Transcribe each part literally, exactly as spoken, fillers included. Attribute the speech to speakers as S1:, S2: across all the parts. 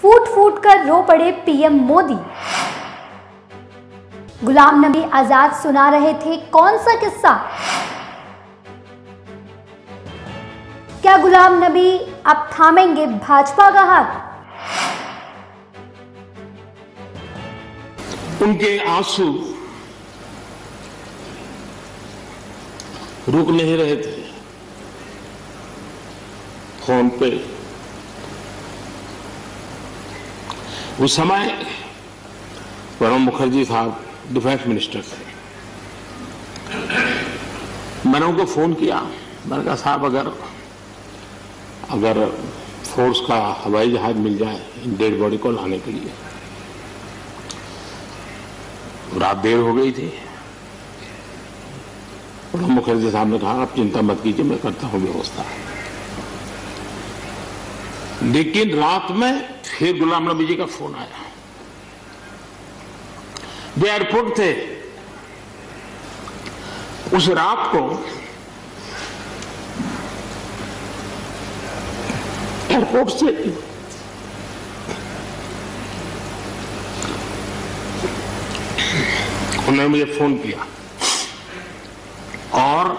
S1: फूट फूट कर रो पड़े पीएम मोदी। गुलाम नबी आजाद सुना रहे थे कौन सा किस्सा? क्या गुलाम नबी अब थामेंगे भाजपा का हाथ?
S2: उनके आंसू रुक नहीं रहे थे। फोन पे उस समय प्रणब मुखर्जी साहब डिफेंस मिनिस्टर थे। मैंने उनको फोन किया, मैंने कहा साहब अगर अगर फोर्स का हवाई जहाज मिल जाए इन डेड बॉडी को लाने के लिए। रात देर हो गई थी। प्रणब मुखर्जी साहब ने कहा आप चिंता मत कीजिए, मैं करता हूं व्यवस्था। लेकिन रात में फिर गुलाम नबी जी का फोन आया। जो एयरपोर्ट थे उस रात को एयरपोर्ट से उन्होंने मुझे फोन किया और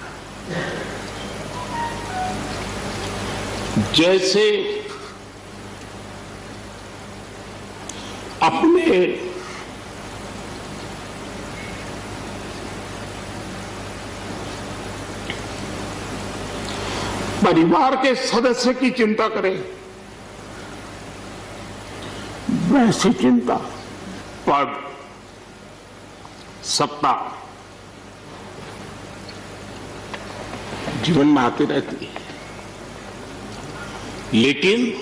S2: जैसे अपने परिवार के सदस्य की चिंता करें वैसी चिंता पद, सत्ता जीवन में आती रहती है, लेकिन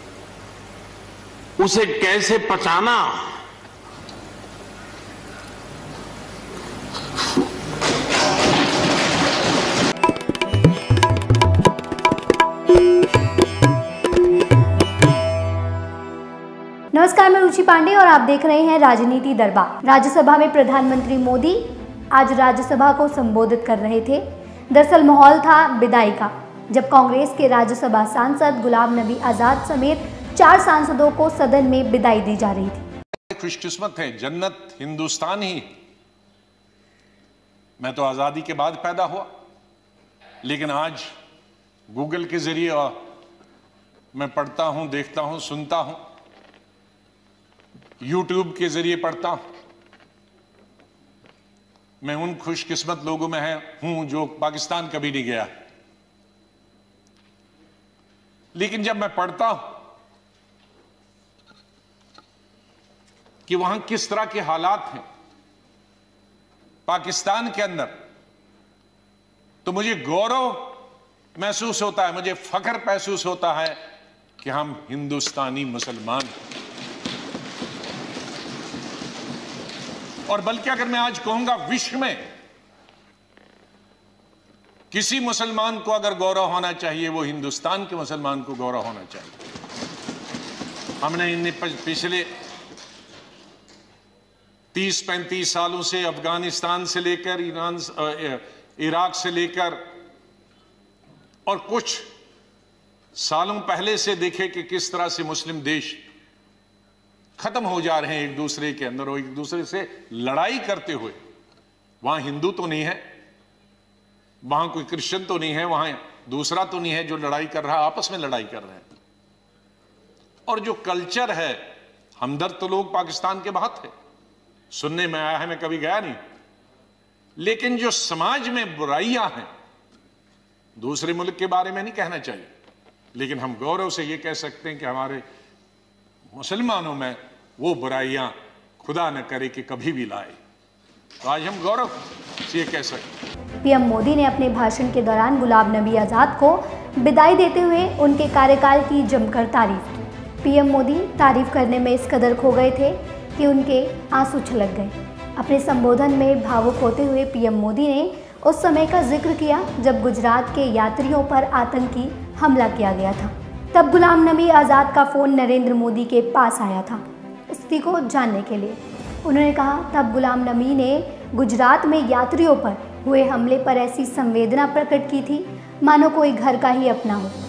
S2: उसे कैसे पचाना
S1: नमस्कार, मैं रुचि पांडे और आप देख रहे हैं राजनीति दरबार। राज्यसभा में प्रधानमंत्री मोदी आज राज्यसभा को संबोधित कर रहे थे। दरअसल माहौल था विदाई का, जब कांग्रेस के राज्यसभा सांसद गुलाम नबी आजाद समेत चार सांसदों को सदन में विदाई दी जा रही थी।
S3: खुशकिस्मत है, जन्नत हिंदुस्तान ही। मैं तो आजादी के बाद पैदा हुआ, लेकिन आज गूगल के जरिए मैं पढ़ता हूं, देखता हूं, सुनता हूं, यूट्यूब के जरिए पढ़ता हूं। मैं उन खुशकिस्मत लोगों में है हूं जो पाकिस्तान कभी नहीं गया, लेकिन जब मैं पढ़ता हूं कि वहां किस तरह के हालात हैं पाकिस्तान के अंदर, तो मुझे गौरव महसूस होता है, मुझे फख्र महसूस होता है कि हम हिंदुस्तानी मुसलमान हैं। और बल्कि अगर मैं आज कहूंगा विश्व में किसी मुसलमान को अगर गौरव होना चाहिए, वो हिंदुस्तान के मुसलमान को गौरव होना चाहिए। हमने इन पिछले तीस पैंतीस सालों से अफगानिस्तान से लेकर ईरान, इराक से लेकर और कुछ सालों पहले से देखे कि किस तरह से मुस्लिम देश खत्म हो जा रहे हैं एक दूसरे के अंदर और एक दूसरे से लड़ाई करते हुए। वहां हिंदू तो नहीं है, वहां कोई क्रिश्चियन तो नहीं है, वहां दूसरा तो नहीं है जो लड़ाई कर रहा है, आपस में लड़ाई कर रहे हैं। और जो कल्चर है, हमदर्द तो लोग पाकिस्तान के बहुत थे, सुनने में आया है, मैं कभी गया नहीं, लेकिन जो समाज में बुराइयां हैं, दूसरे मुल्क के बारे में नहीं कहना चाहिए, लेकिन हम गौरव से ये कह सकते हैं कि हमारे मुसलमानों में वो बुराइयां खुदा न करे कि कभी भी लाए। तो आज हम गौरव से ये कह सकते हैं।
S1: पीएम मोदी ने अपने भाषण के दौरान गुलाम नबी आजाद को विदाई देते हुए उनके कार्यकाल की जमकर तारीफ की। पीएम मोदी तारीफ करने में इस कदर खो गए थे कि उनके आंसू छलक गए। अपने संबोधन में भावुक होते हुए पीएम मोदी ने उस समय का जिक्र किया जब गुजरात के यात्रियों पर आतंकी हमला किया गया था। तब गुलाम नबी आज़ाद का फ़ोन नरेंद्र मोदी के पास आया था स्थिति को जानने के लिए। उन्होंने कहा तब गुलाम नबी ने गुजरात में यात्रियों पर हुए हमले पर ऐसी संवेदना प्रकट की थी मानो कोई घर का ही अपना हो।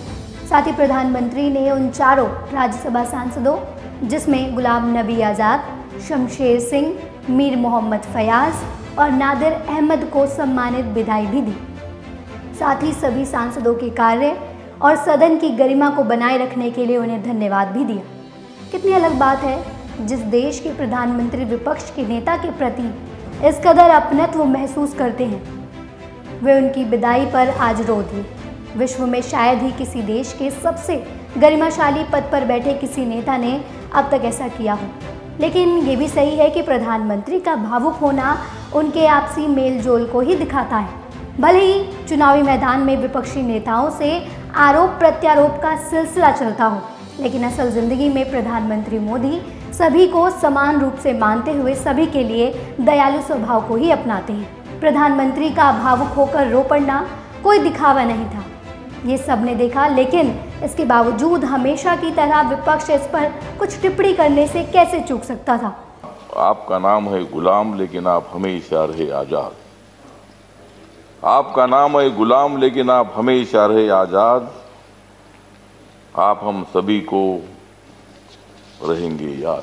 S1: साथ ही प्रधानमंत्री ने उन चारों राज्यसभा सांसदों, जिसमें गुलाम नबी आज़ाद, शमशेर सिंह, मीर मोहम्मद फयाज और नादिर अहमद को सम्मानित विदाई भी दी। साथ ही सभी सांसदों के कार्य और सदन की गरिमा को बनाए रखने के लिए उन्हें धन्यवाद भी दिया। कितनी अलग बात है जिस देश के प्रधानमंत्री विपक्ष के नेता के प्रति इस कदर अपनत्व महसूस करते हैं, वे उनकी विदाई पर आज रो दिए। विश्व में शायद ही किसी देश के सबसे गरिमाशाली पद पर बैठे किसी नेता ने अब तक ऐसा किया हो। लेकिन ये भी सही है कि प्रधानमंत्री का भावुक होना उनके आपसी मेल जोल को ही दिखाता है। भले ही चुनावी मैदान में विपक्षी नेताओं से आरोप प्रत्यारोप का सिलसिला चलता हो, लेकिन असल जिंदगी में प्रधानमंत्री मोदी सभी को समान रूप से मानते हुए सभी के लिए दयालु स्वभाव को ही अपनाते हैं। प्रधानमंत्री का भावुक होकर रो पड़ना कोई दिखावा नहीं था, ये सबने देखा, लेकिन इसके बावजूद हमेशा की तरह विपक्ष इस पर कुछ टिप्पणी करने से कैसे चूक सकता था।
S4: आपका नाम है गुलाम, लेकिन आप हमेशा रहे आज़ाद। आपका नाम है गुलाम, लेकिन आप हमेशा रहे आज़ाद। आप हम सभी को रहेंगे याद।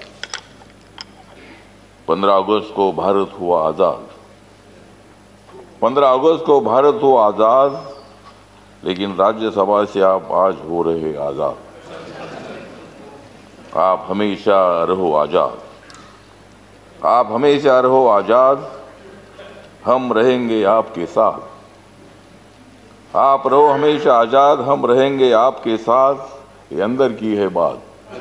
S4: पंद्रह अगस्त को भारत हुआ आज़ाद। पंद्रह अगस्त को भारत हुआ आज़ाद, लेकिन राज्यसभा से आप आज हो रहे आज़ाद। आप हमेशा रहो आज़ाद। आप हमेशा रहो आज़ाद। हम रहेंगे आपके साथ। आप रहो हमेशा आज़ाद, हम रहेंगे आपके साथ। ये अंदर की है बात।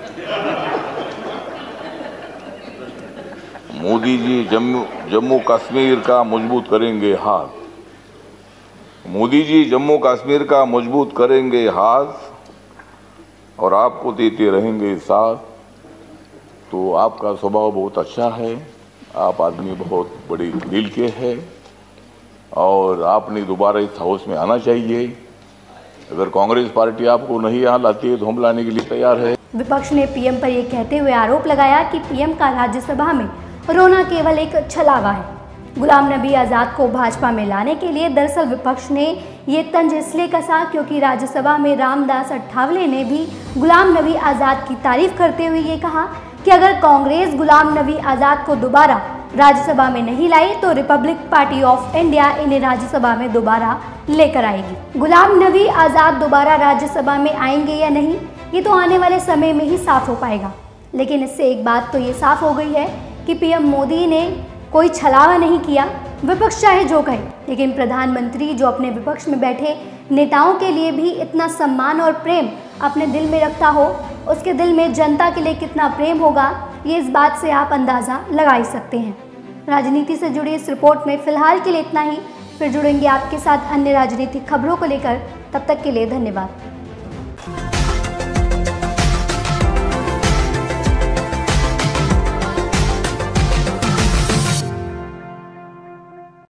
S4: मोदी जी जम्मू जम्मू कश्मीर का मजबूत करेंगे हाथ। मोदी जी जम्मू कश्मीर का मजबूत करेंगे हाथ, और आपको देते रहेंगे साथ। तो आपका स्वभाव बहुत अच्छा है, आप आदमी बहुत बड़े दिल के हैं, और आपने दोबारा इस हाउस में आना चाहिए। अगर कांग्रेस पार्टी आपको नहीं यहाँ लाती है तो हम लाने के लिए तैयार है।
S1: विपक्ष ने पीएम पर यह कहते हुए आरोप लगाया कि पीएम का राज्यसभा में रोना केवल एक छलावा है। गुलाम नबी आज़ाद को भाजपा में लाने के लिए दरअसल विपक्ष ने ये तंज इसलिए कसा क्योंकि राज्यसभा में रामदास अठावले ने भी गुलाम नबी आज़ाद की तारीफ करते हुए ये कहा कि अगर कांग्रेस गुलाम नबी आज़ाद को दोबारा राज्यसभा में नहीं लाई तो रिपब्लिक पार्टी ऑफ इंडिया इन्हें राज्यसभा में दोबारा लेकर आएगी। गुलाम नबी आज़ाद दोबारा राज्यसभा में आएंगे या नहीं, ये तो आने वाले समय में ही साफ हो पाएगा। लेकिन इससे एक बात तो ये साफ हो गई है कि पीएम मोदी ने कोई छलावा नहीं किया। विपक्ष चाहे जो कहे, लेकिन प्रधानमंत्री जो अपने विपक्ष में बैठे नेताओं के लिए भी इतना सम्मान और प्रेम अपने दिल में रखता हो, उसके दिल में जनता के लिए कितना प्रेम होगा, ये इस बात से आप अंदाज़ा लगा ही सकते हैं। राजनीति से जुड़ी इस रिपोर्ट में फिलहाल के लिए इतना ही। फिर जुड़ेंगे आपके साथ अन्य राजनीतिक खबरों को लेकर। तब तक के लिए धन्यवाद।